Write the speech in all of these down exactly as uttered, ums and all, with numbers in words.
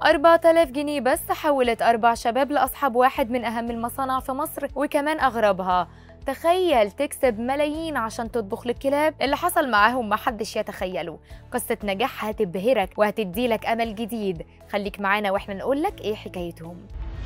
أربعة آلاف جنيه بس حولت أربع شباب لأصحاب واحد من أهم المصانع في مصر وكمان أغربها. تخيل تكسب ملايين عشان تطبخ للكلاب. اللي حصل معاهم محدش يتخيله. قصة نجاح هتبهرك وهتديلك أمل جديد. خليك معانا واحنا نقولك ايه حكايتهم.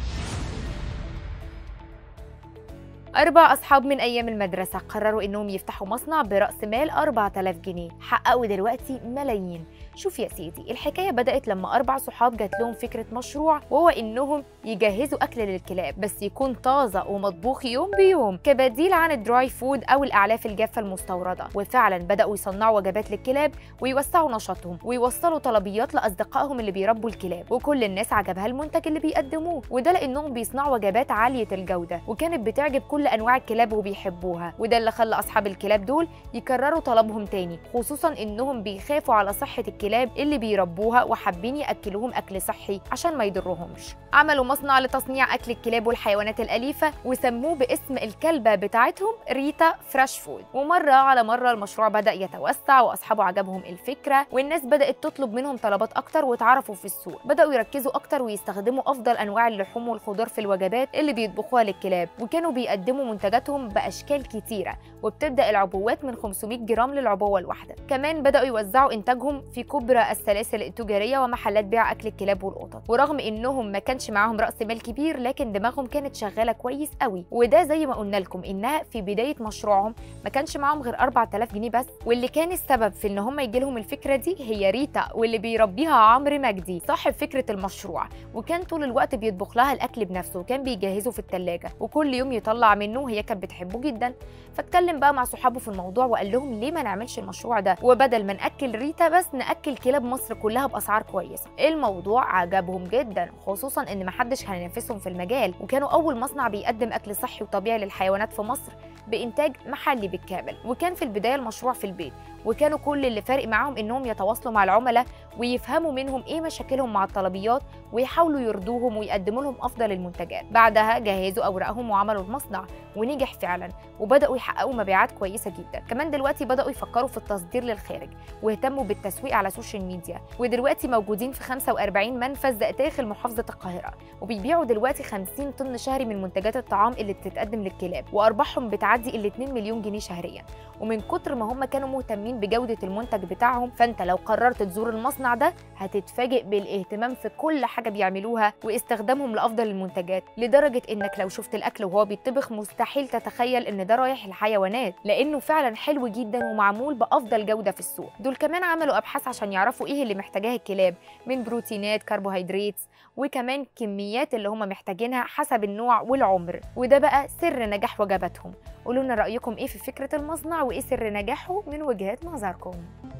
أربع أصحاب من أيام المدرسة قرروا إنهم يفتحوا مصنع برأس مال أربعة آلاف جنيه، حققوا دلوقتي ملايين. شوف يا سيدي، الحكاية بدأت لما أربع صحاب جات لهم فكرة مشروع، وهو إنهم يجهزوا أكل للكلاب بس يكون طازة ومطبوخ يوم بيوم كبديل عن الدراي فود أو الأعلاف الجافة المستوردة. وفعلا بدأوا يصنعوا وجبات للكلاب ويوسعوا نشاطهم ويوصلوا طلبيات لأصدقائهم اللي بيربوا الكلاب، وكل الناس عجبها المنتج اللي بيقدموه، وده لأنهم بيصنعوا وجبات عالية الجودة وكانت بتعجب كل أنواع الكلاب وبيحبوها. وده اللي خلى أصحاب الكلاب دول يكرروا طلبهم تاني، خصوصا إنهم بيخافوا على صحة الكلاب اللي بيربوها وحابين ياكلوهم اكل صحي عشان ما يضرهمش. عملوا مصنع لتصنيع اكل الكلاب والحيوانات الاليفه وسموه باسم الكلبه بتاعتهم ريتا فريش فود. ومره على مره المشروع بدا يتوسع واصحابه عجبهم الفكره والناس بدات تطلب منهم طلبات اكتر وتعرفوا في السوق. بداوا يركزوا اكتر ويستخدموا افضل انواع اللحوم والخضار في الوجبات اللي بيطبخوها للكلاب، وكانوا بيقدموا منتجاتهم باشكال كتيره وبتبدا العبوات من خمسمية جرام للعبوه الواحده. كمان بداوا يوزعوا انتاجهم في كبرى السلاسل التجاريه ومحلات بيع اكل الكلاب والقطط. ورغم انهم ما كانش معاهم راس مال كبير لكن دماغهم كانت شغاله كويس قوي، وده زي ما قلنا لكم انها في بدايه مشروعهم ما كانش معاهم غير أربعة آلاف جنيه بس. واللي كان السبب في ان هم يجي لهم الفكره دي هي ريتا، واللي بيربيها عمرو مجدي صاحب فكره المشروع، وكان طول الوقت بيطبخ لها الاكل بنفسه وكان بيجهزه في الثلاجه وكل يوم يطلع منه وهي كانت بتحبه جدا. فاتكلم بقى مع صحابه في الموضوع وقال لهم ليه ما نعملش المشروع ده، وبدل ما ناكل ريتا بس ناكل كلاب مصر كلها باسعار كويسه. الموضوع عجبهم جدا، خصوصا ان محدش هينافسهم في المجال، وكانوا اول مصنع بيقدم اكل صحي وطبيعي للحيوانات في مصر بانتاج محلي بالكامل. وكان في البدايه المشروع في البيت، وكانوا كل اللي فارق معاهم انهم يتواصلوا مع العملاء ويفهموا منهم ايه مشاكلهم مع الطلبيات ويحاولوا يرضوهم ويقدموا لهم افضل المنتجات. بعدها جهزوا اوراقهم وعملوا المصنع ونجح فعلا، وبداوا يحققوا مبيعات كويسه جدا. كمان دلوقتي بداوا يفكروا في التصدير للخارج واهتموا بالتسويق على السوشيال ميديا، ودلوقتي موجودين في خمسة وأربعين منفذ داخل محافظه القاهره، وبيبيعوا دلوقتي خمسين طن شهري من منتجات الطعام اللي بتتقدم للكلاب، وارباحهم بتعدي ال اتنين مليون جنيه شهريا. ومن كتر ما هم كانوا مهتمين بجوده المنتج بتاعهم، فانت لو قررت تزور المصنع ده هتتفاجئ بالاهتمام في كل حاجه بيعملوها واستخدامهم لافضل المنتجات، لدرجه انك لو شفت الاكل وهو بيطبخ مستحيل تتخيل ان ده رايح الحيوانات، لانه فعلا حلو جدا ومعمول بافضل جوده في السوق. دول كمان عملوا ابحاث عشان يعرفوا ايه اللي محتاجاه الكلاب من بروتينات، كربوهيدرات، وكمان كميات اللي هم محتاجينها حسب النوع والعمر، وده بقى سر نجاح وجباتهم. قولوا لنا رايكم ايه في فكره المصنع وايه سر نجاحه من وجهات نظركم.